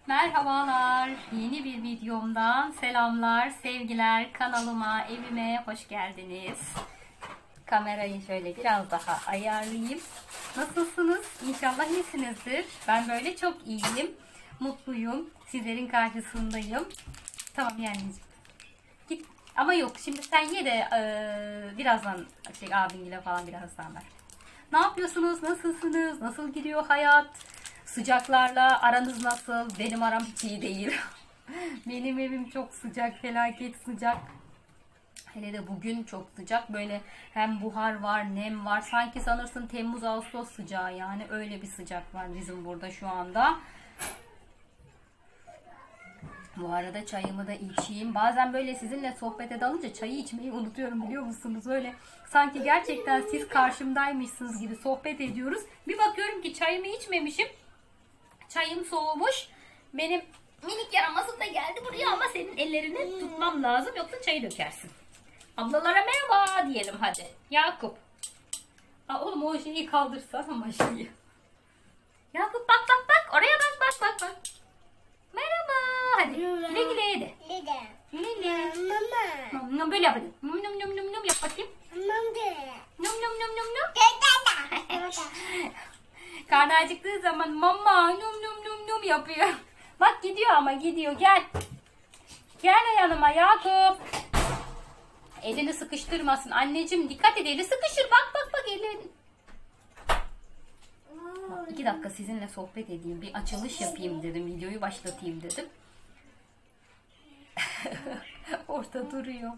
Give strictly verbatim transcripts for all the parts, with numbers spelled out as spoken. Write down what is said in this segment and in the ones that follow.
Merhabalar, yeni bir videomdan selamlar, sevgiler, kanalıma, evime hoş geldiniz. Kamerayı şöyle biraz daha ayarlayayım. Nasılsınız? İnşallah iyisinizdir. Ben böyle çok iyiyim, mutluyum. Sizlerin karşısındayım. Tamam yani. Git. Ama yok, şimdi sen ye de e, birazdan şey abinle falan birazdan ver. Ne yapıyorsunuz? Nasılsınız? Nasıl gidiyor hayat? Sıcaklarla aranız nasıl? Benim aram hiç iyi değil. Benim evim çok sıcak, felaket sıcak. Hele de bugün çok sıcak. Böyle hem buhar var, nem var. Sanki sanırsın Temmuz Ağustos sıcağı, yani öyle bir sıcak var bizim burada şu anda. Bu arada çayımı da içeyim. Bazen böyle sizinle sohbete dalınca çayı içmeyi unutuyorum, biliyor musunuz? Öyle sanki gerçekten siz karşımdaymışsınız gibi sohbet ediyoruz. Bir bakıyorum ki çayımı içmemişim. Çayım soğumuş. Benim minik yaramazım da geldi buraya ama senin ellerini tutmam lazım, yoksa çayı dökersin. Ablalara merhaba diyelim hadi. Yakup. Aa, oğlum o şeyi kaldırsan ama şeyi. Yakup bak bak bak. Oraya bak bak bak bak. Merhaba. Hadi. Güle güle de. Güle güle. Mama. Böyle yapalım. Num num num num num yap bakayım. Num num num num num. Karnı acıktığı zaman mama num num num num yapıyor. Bak gidiyor ama gidiyor. Gel. Gel yanıma Yakup. Elini sıkıştırmasın. Anneciğim dikkat et, eli sıkışır. Bak bak bak elin. Bak, iki dakika sizinle sohbet edeyim. Bir açılış yapayım dedim. Videoyu başlatayım dedim. Orada duruyor.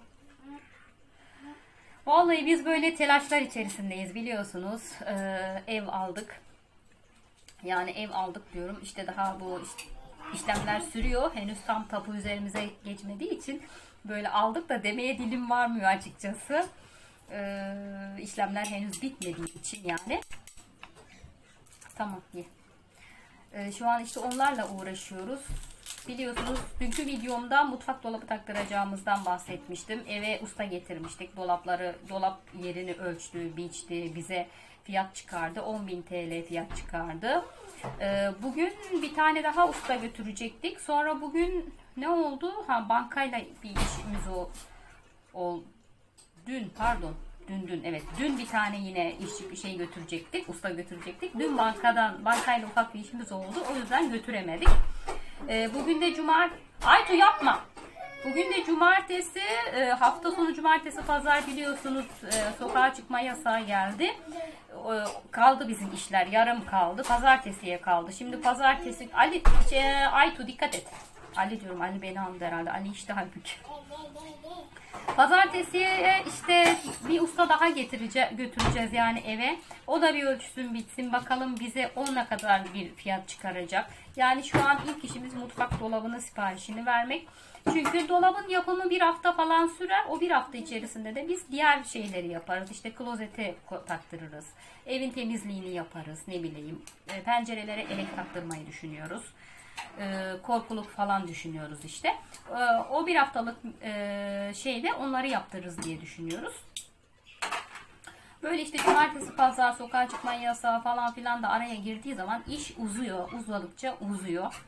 Vallahi biz böyle telaşlar içerisindeyiz, biliyorsunuz. Ee, ev aldık. Yani ev aldık diyorum. İşte daha bu işlemler sürüyor. Henüz tam tapu üzerimize geçmediği için böyle aldık da demeye dilim varmıyor açıkçası. Ee, işlemler henüz bitmediği için yani. Tamam ye. Ee, şu an işte onlarla uğraşıyoruz. Biliyorsunuz dünkü videomda mutfak dolabı taktıracağımızdan bahsetmiştim. Eve usta getirmiştik. Dolapları, dolap yerini ölçtü, biçti, bize fiyat çıkardı. on bin T L fiyat çıkardı. Ee, bugün bir tane daha usta götürecektik. Sonra bugün ne oldu? Ha, bankayla bir işimiz o, o dün pardon. Dün dün evet dün bir tane yine iş bir şey götürecektik, usta götürecektik. Dün bankadan bankayla ufak bir işimiz oldu, o yüzden götüremedik. Ee, bugün de cumartesi. Aytu yapma. Bugün de cumartesi, e, hafta sonu cumartesi pazar biliyorsunuz e, sokağa çıkma yasağı geldi. E, kaldı bizim işler, yarım kaldı. Pazartesiye kaldı. Şimdi pazartesi Ali şey, Aytu dikkat et. Ali diyorum, Ali beni anladı herhalde. Ali işte halbuki. Pazartesiye işte bir usta daha getireceğiz, götüreceğiz yani eve. O da bir ölçüsün bitsin. Bakalım bize o ne kadar bir fiyat çıkaracak. Yani şu an ilk işimiz mutfak dolabının siparişini vermek. Çünkü dolabın yapımı bir hafta falan sürer. O bir hafta içerisinde de biz diğer şeyleri yaparız. İşte klozete taktırırız. Evin temizliğini yaparız. Ne bileyim. Pencerelere elek taktırmayı düşünüyoruz. E, korkuluk falan düşünüyoruz işte. E, o bir haftalık e, şeyde onları yaptırırız diye düşünüyoruz. Böyle işte cumartesi pazar sokağa çıkma yasağı falan filan da araya girdiği zaman iş uzuyor. Uzadıkça uzuyor.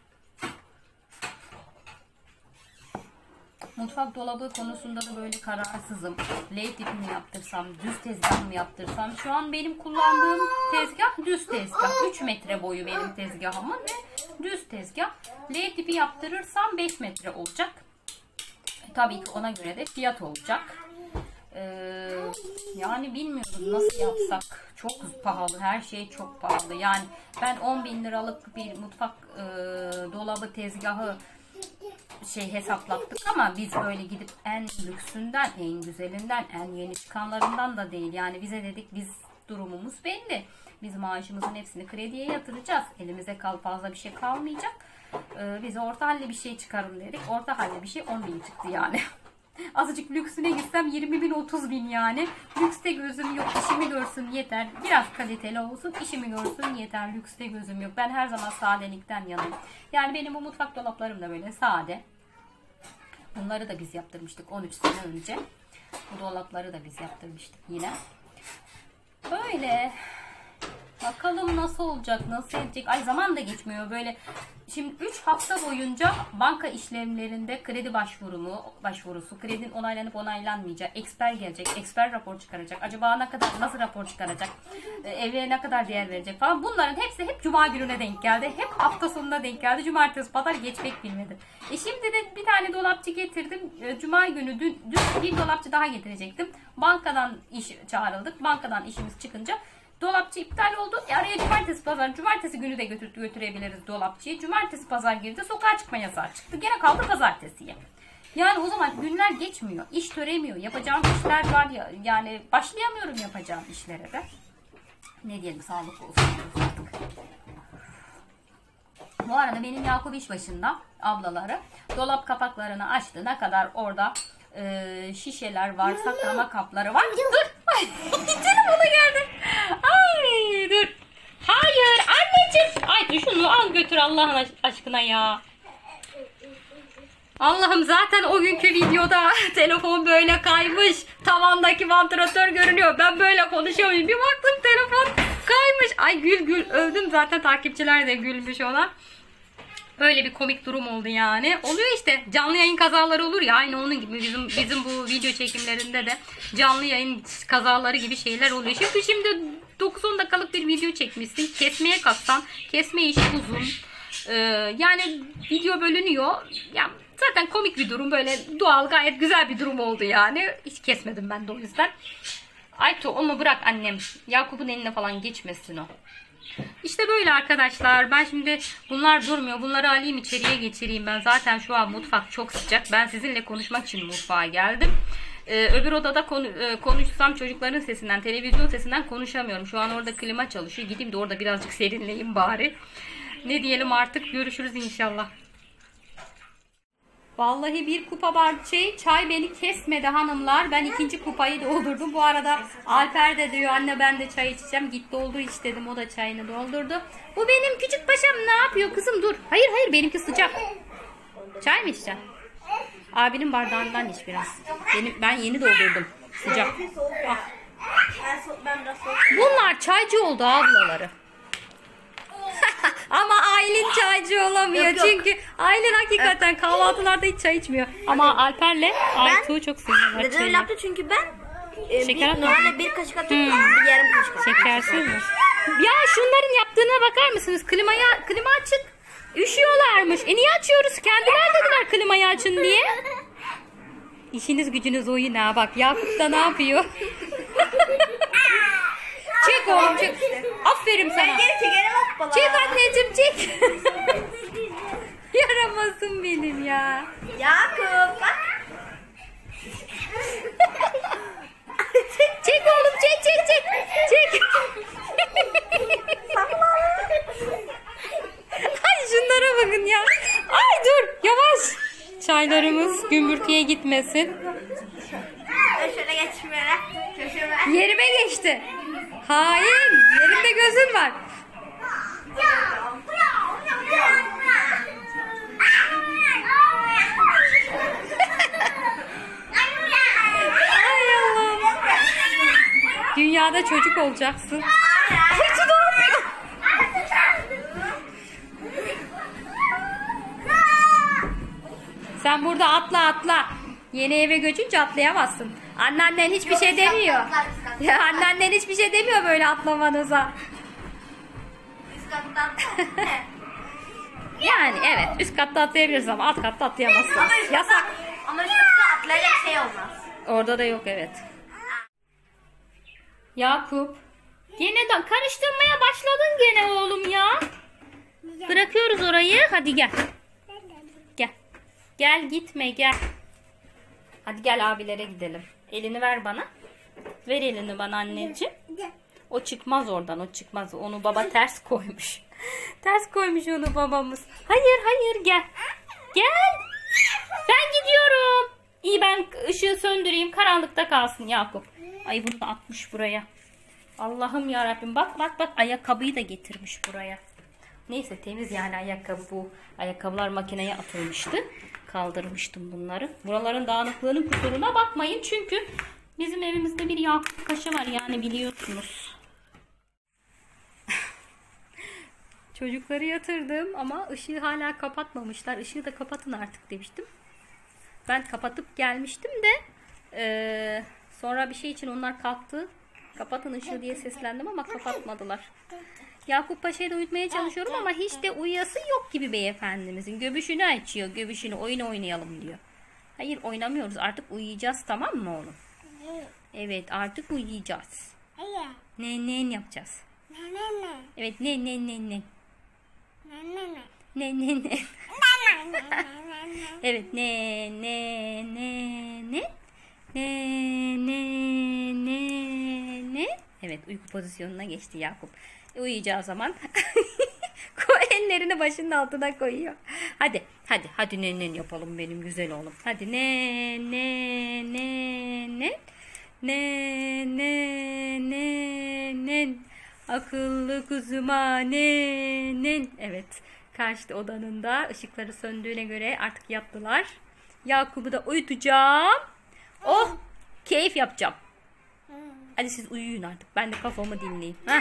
Mutfak dolabı konusunda da böyle kararsızım. L tipi mi yaptırsam, düz tezgah mı yaptırsam. Şu an benim kullandığım tezgah düz tezgah. üç metre boyu benim tezgahımın ve düz tezgah. L tipi yaptırırsam beş metre olacak. Tabii ki ona göre de fiyat olacak. Ee, yani bilmiyorum nasıl yapsak. Çok pahalı. Her şey çok pahalı. Yani ben on bin liralık bir mutfak e, dolabı tezgahı şey hesaplattık ama biz öyle gidip en lüksünden, en güzelinden, en yeni çıkanlarından da değil. Yani bize dedik biz durumumuz belli. Biz maaşımızın hepsini krediye yatıracağız. Elimize kal fazla bir şey kalmayacak. Ee, bize orta halli bir şey çıkarın dedik. Orta halli bir şey on bin çıktı yani. Azıcık lüksüne gitsem yirmi bin otuz bin yani. Lükste gözüm yok, işimi görsün yeter. Biraz kaliteli olsun, işimi görsün yeter. Lükste gözüm yok. Ben her zaman sadelikten yanayım. Yani benim bu mutfak dolaplarım da böyle sade. Bunları da biz yaptırmıştık on üç sene önce. Bu dolapları da biz yaptırmıştık yine. Böyle Bakalım nasıl olacak, nasıl edecek. Ay zaman da geçmiyor böyle. Şimdi üç hafta boyunca banka işlemlerinde kredi başvurumu, başvurusu, kredinin onaylanıp onaylanmayacağı, eksper gelecek, eksper rapor çıkaracak. Acaba ne kadar, nasıl rapor çıkaracak, e, evlere ne kadar değer verecek falan. Bunların hepsi hep cuma gününe denk geldi. Hep hafta sonuna denk geldi. Cumartesi, pazar geçmek bilmedi. E şimdi de bir tane dolapçı getirdim. E, cuma günü dün, dün bir dolapçı daha getirecektim. Bankadan iş çağrıldık. Bankadan işimiz çıkınca dolapçı iptal oldu. E araya cumartesi pazar, cumartesi günü de götür, götürebiliriz dolapçıyı. Cumartesi pazar girdi, sokağa çıkma yasağı çıktı. Gene kaldı pazartesiye. Yani o zaman günler geçmiyor. İş töremiyor. Yapacağım işler var ya. Yani başlayamıyorum yapacağım işlere de. Ne diyelim, sağlık olsun artık. Bu arada benim Yakup iş başında, ablaları dolap kapaklarını açtı. Ne kadar orada e, şişeler var, saklama kapları var. Dur. Telefona geldi. Ay dur. Hayır anneciğim. Ay şunu al götür Allah'ın aşkına ya. Allah'ım zaten o günkü videoda telefon böyle kaymış. Tavandaki vantilatör görünüyor. Ben böyle konuşuyorum. Bir baktım telefon kaymış. Ay gül gül öldüm. Zaten takipçiler de gülmüş ona. Böyle bir komik durum oldu yani. Oluyor işte. Canlı yayın kazaları olur ya. Aynı onun gibi bizim bizim bu video çekimlerinde de canlı yayın kazaları gibi şeyler oluyor. Şimdi şimdi dokuz on dakikalık bir video çekmişsin. Kesmeye kalksan kesme işi uzun. Ee, yani video bölünüyor. Yani zaten komik bir durum. Böyle doğal, gayet güzel bir durum oldu yani. Hiç kesmedim ben de o yüzden. Aytu onu bırak annem. Yakup'un eline falan geçmesin o. İşte böyle arkadaşlar. Ben şimdi bunlar durmuyor. Bunları alayım içeriye geçireyim ben. Zaten şu an mutfak çok sıcak. Ben sizinle konuşmak için mutfağa geldim. Ee, öbür odada konu, e, konuşsam çocukların sesinden, televizyon sesinden konuşamıyorum. Şu an orada klima çalışıyor. Gideyim de orada birazcık serinleyeyim bari. Ne diyelim artık, görüşürüz inşallah. Vallahi bir kupa var şey, çay beni kesmedi hanımlar. Ben ikinci kupayı doldurdum. Bu arada Alper de diyor anne ben de çay içeceğim. Git doldur iç dedim. O da çayını doldurdu. Bu benim küçük paşam ne yapıyor kızım, dur. Hayır hayır benimki sıcak. Çay mı içeceksin? Abinin bardağından iç biraz. Benim, ben yeni doldurdum. Sıcak. Ah. Bunlar çaycı oldu ablaları. Ama Aylin çaycı olamıyor. Yok, yok. Çünkü Aylin hakikaten evet. kahvaltılarda hiç çay içmiyor. Ama Alper'le Aytuğ çok seviyorlar. Neden öyle yaptı? Çünkü ben e, Şeker bir, normalde bir kaşık atıyorum, hmm. bir yarım kaşık atıyorum. Şekersiz mi? Ya şunların yaptığına bakar mısınız? Klimaya, klima açık. Üşüyorlarmış. E niye açıyoruz? Kendiler dediler klimayı açın diye. İşiniz gücünüz oyun ha. Bak Yakup da ne yapıyor? Çek oğlum çek. Aferin sana. Çek anneciğim çek. Yaramazsın benim ya. Yakup bak. Çek oğlum çek çek çek. Çek. Ay şunlara bakın ya. Ay dur yavaş. Çaylarımız gümbürtüye gitmesin. Şöyle geçmeye. Yerime geçti. Hain. Yerimde gözün var. Ay Allah'ım. Dünyada çocuk olacaksın. Hiç doğmuyor. Sen burada atla atla. Yeni eve göçünce atlayamazsın. Anneannen hiçbir şey demiyor. Ya anneannen hiçbir şey demiyor böyle atlamanıza. Üst kattan. Yani evet üst katta atlayabilirsin ama alt katta atlayamazsın. Yasak. Ama üst katta atlayacak şey olmaz. Orada da yok evet. Yakup. Gene de karıştırmaya başladın gene oğlum ya. Bırakıyoruz orayı. Hadi gel. Gel. Gel gitme gel. Hadi gel abilere gidelim. Elini ver bana. Ver elini bana anneciğim. O çıkmaz oradan, o çıkmaz. Onu baba ters koymuş. Ters koymuş onu babamız. Hayır hayır gel. Gel. Ben gidiyorum. İyi ben ışığı söndüreyim. Karanlıkta kalsın Yakup. Ay bunu da atmış buraya. Allah'ım yarabbim bak bak bak ayakkabıyı da getirmiş buraya. Neyse temiz yani ayakkabı bu. Ayakkabılar makineye atılmıştı. Kaldırmıştım bunları. Buraların dağınıklığının kusuruna bakmayın. Çünkü bizim evimizde bir Yakup kaşı var yani biliyorsunuz. Çocukları yatırdım ama ışığı hala kapatmamışlar. Işığı da kapatın artık demiştim. Ben kapatıp gelmiştim de e, sonra bir şey için onlar kalktı. Kapatın ışığı diye seslendim ama kapatmadılar. Yakup Paşa'yı da uyutmaya çalışıyorum ama hiç de uyuyası yok gibi beyefendimizin. Göbüşünü açıyor. Göbüşünü, oyun oynayalım diyor. Hayır, oynamıyoruz. Artık uyuyacağız, tamam mı oğlum? Evet, artık uyuyacağız. Ne ne yapacağız? Evet, ne ne ne ne. Ne ne ne. Evet, ne ne ne ne. Ne ne ne ne. Evet, uyku pozisyonuna geçti Yakup. E, uyuyacağı zaman ellerini başının altına koyuyor. Hadi hadi hadi ne ne yapalım benim güzel oğlum. Hadi ne ne ne ne. Ne ne ne ne. Akıllı kuzuma ne ne. Evet, karşı odanın da ışıkları söndüğüne göre artık yattılar. Yakup'u da uyutacağım. Oh, keyif yapacağım. Hadi siz uyuyun artık. Ben de kafamı dinleyeyim. Ha?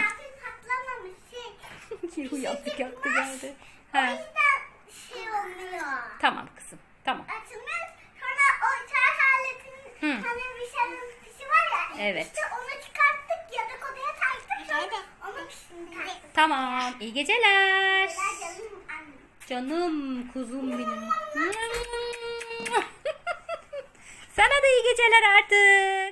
Kirhu yaptık yaptı geldi. Ha. O yüzden şey olmuyor. Tamam kızım. Tamam. Açılmıyor. Sonra o çay aletinin hani bir şeyin pisi var ya. Evet. İşte onu çıkarttık, yatak odaya taktık. Sonra onun pisini taktık. Tamam. İyi geceler. Canım annem. Canım kuzum benim. Sana da iyi geceler artık.